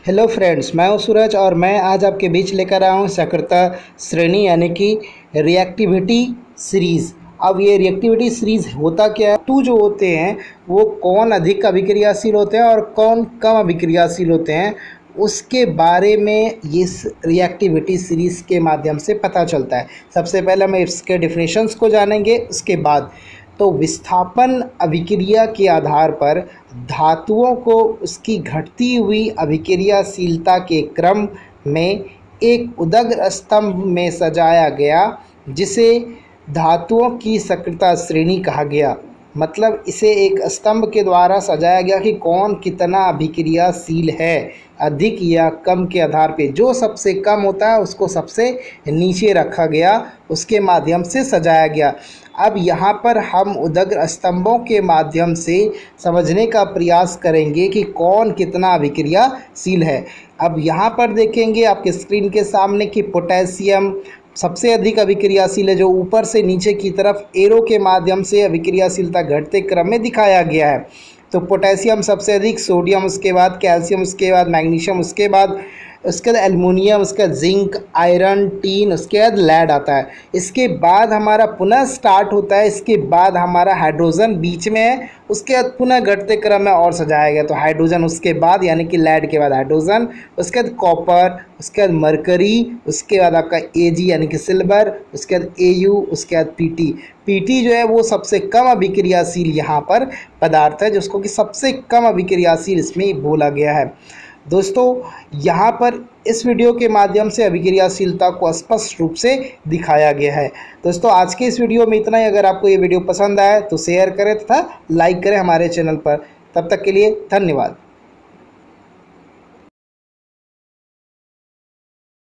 Hello friends, मैं हूं सूरज और मैं आज आपके बीच लेकर आया हूं सक्रियता श्रेणी यानी कि रिएक्टिविटी सीरीज़। अब ये रिएक्टिविटी सीरीज़ होता क्या है, टू जो होते हैं वो कौन अधिक अभिक्रियाशील होते हैं और कौन कम अभिक्रियाशील होते हैं, उसके बारे में इस रिएक्टिविटी सीरीज़ के माध्यम से पता चलता है। सबसे पहले हम इसके डिफिनेशंस को जानेंगे, उसके बाद तो विस्थापन अभिक्रिया के आधार पर धातुओं को उसकी घटती हुई अभिक्रियाशीलता के क्रम में एक उदग्र स्तंभ में सजाया गया, जिसे धातुओं की सक्रियता श्रेणी कहा गया। मतलब इसे एक स्तंभ के द्वारा सजाया गया कि कौन कितना अभिक्रियाशील है, अधिक या कम के आधार पे। जो सबसे कम होता है उसको सबसे नीचे रखा गया, उसके माध्यम से सजाया गया। अब यहाँ पर हम उदग्र स्तंभों के माध्यम से समझने का प्रयास करेंगे कि कौन कितना अभिक्रियाशील है। अब यहाँ पर देखेंगे आपके स्क्रीन के सामने कि पोटेशियम सबसे अधिक अभिक्रियाशील है, जो ऊपर से नीचे की तरफ एरो के माध्यम से अभिक्रियाशीलता घटते क्रम में दिखाया गया है। तो पोटेशियम सबसे अधिक, सोडियम उसके बाद, कैल्शियम उसके बाद, मैग्नीशियम उसके बाद एल्युमिनियम, उसके बाद जिंक, आयरन, टीन, उसके बाद लेड आता है। इसके बाद हमारा पुनः स्टार्ट होता है, इसके बाद हमारा हाइड्रोजन बीच में है, उसके बाद पुनः घटते क्रम में और सजाया गया। तो हाइड्रोजन उसके बाद यानी कि लेड के बाद हाइड्रोजन, उसके बाद कॉपर, उसके बाद मरकरी, उसके बाद आपका एजी यानी कि सिल्वर, उसके बाद एयू, उसके बाद पीटी। पीटी जो है वो सबसे कम अभिक्रियाशील यहाँ पर पदार्थ है, जिसको कि सबसे कम अभिक्रियाशील इसमें बोला गया है। दोस्तों यहाँ पर इस वीडियो के माध्यम से अभिक्रियाशीलता को स्पष्ट रूप से दिखाया गया है। दोस्तों आज के इस वीडियो में इतना ही। अगर आपको ये वीडियो पसंद आए तो शेयर करें तथा लाइक करें हमारे चैनल पर। तब तक के लिए धन्यवाद।